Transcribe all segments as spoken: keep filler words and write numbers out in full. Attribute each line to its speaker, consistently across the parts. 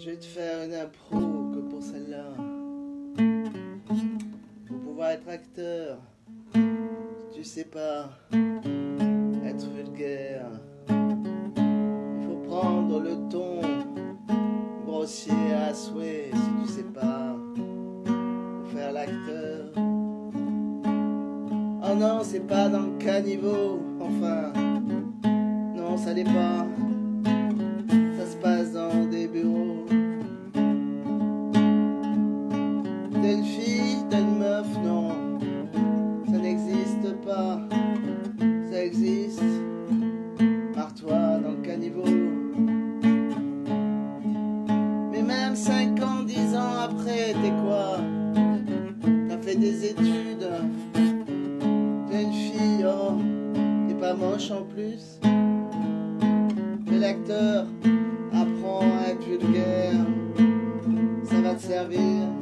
Speaker 1: Je vais te faire une impro que pour celle-là. Pour pouvoir être acteur, tu sais pas être vulgaire. Il faut prendre le ton grossier à souhait si tu sais pas. Pour faire l'acteur. Oh non, c'est pas dans le caniveau, enfin. Non, ça l'est pas. Ça se passe dans des bureaux. Telle fille, telle meuf, non. Ça n'existe pas. Ça existe. Marre-toi dans le caniveau. Mais même cinq ans, dix ans après, t'es quoi? T'as fait des études. T'es une fille, oh. T'es pas moche en plus. Mais l'acteur apprend à être vulgaire. Ça va te servir.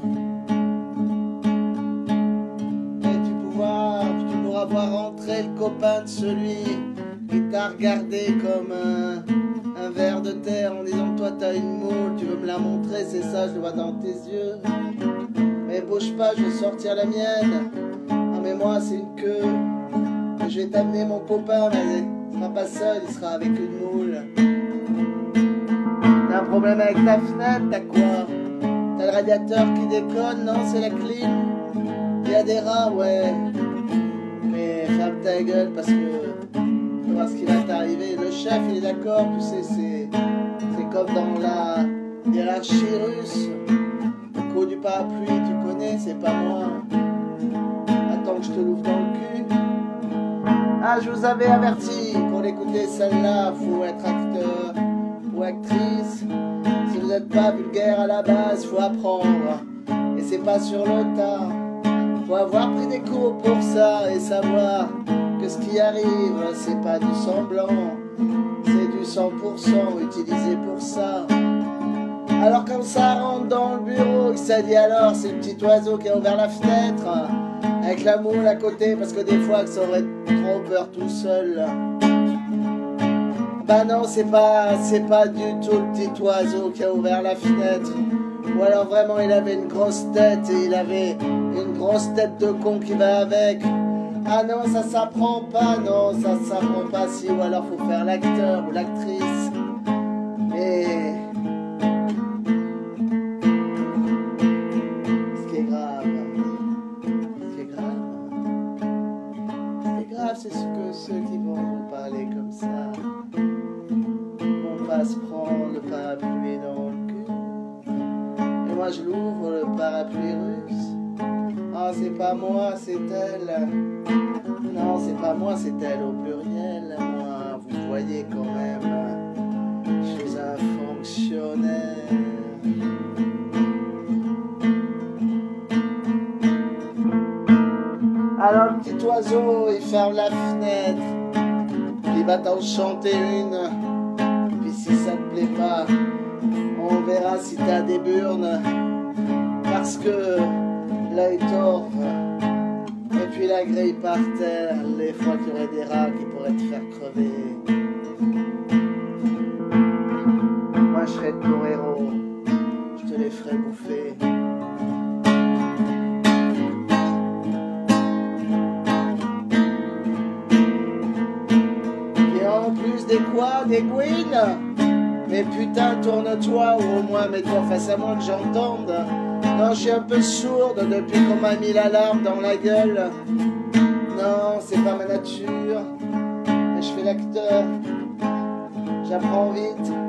Speaker 1: Tu pourras voir rentrer le copain de celui qui t'a regardé comme un, un ver de terre en disant toi t'as une moule, tu veux me la montrer, c'est ça, je le vois dans tes yeux. Mais bouge pas, je vais sortir la mienne. Ah mais moi c'est une queue. Je vais t'amener mon copain, mais il sera pas seul, il sera avec une moule. T'as un problème avec ta fenêtre, t'as quoi? T'as le radiateur qui déconne, non c'est la clim. Il y a des rats, ouais. Mais ferme ta gueule parce que tu vois ce qui va t'arriver. Le chef il est d'accord, tu sais, c'est c'est comme dans la hiérarchie russe. Le coup du parapluie, tu connais, c'est pas moi. Attends que je te l'ouvre dans le cul. Ah, je vous avais averti, pour l'écouter celle-là, faut être acteur ou actrice. Si vous n'êtes pas vulgaire à la base, faut apprendre. Et c'est pas sur le tas. Faut avoir pris des cours pour ça et savoir que ce qui arrive, c'est pas du semblant, c'est du cent pour cent utilisé pour ça. Alors quand ça rentre dans le bureau, il s'est dit alors, c'est le petit oiseau qui a ouvert la fenêtre, avec la moule à côté, parce que des fois que ça aurait trop peur tout seul. Bah non, c'est pas, c'est pas du tout le petit oiseau qui a ouvert la fenêtre. Ou alors vraiment il avait une grosse tête et il avait une grosse tête de con qui va avec. Ah non, ça s'apprend pas, non, ça s'apprend pas si. Ou alors faut faire l'acteur ou l'actrice. Mais ce qui est grave, ce qui est grave, ce qui est grave, c'est ce que ceux qui vont vous parler comme ça vont pas se prendre le parapluie dans le cul. Et moi je l'ouvre le parapluie russe. Ah, c'est pas moi, c'est elle. Non, c'est pas moi, c'est elle au pluriel. Moi, vous voyez quand même, je suis un fonctionnaire. Alors le petit oiseau, il ferme la fenêtre. Il va t'en chanter une. Puis si ça te plaît pas, on verra si t'as des burnes. Parce que l'œil tord, et puis la grille par terre, les fois qu'il y aurait des rats qui pourraient te faire crever. Moi je serais ton héros, je te les ferais bouffer. Et en plus des quoi, des gouines? Mais putain, tourne-toi ou au moins mets-toi face à moi que j'entende. Non, je suis un peu sourde depuis qu'on m'a mis l'alarme dans la gueule. Non, c'est pas ma nature. Mais je fais l'acteur. J'apprends vite.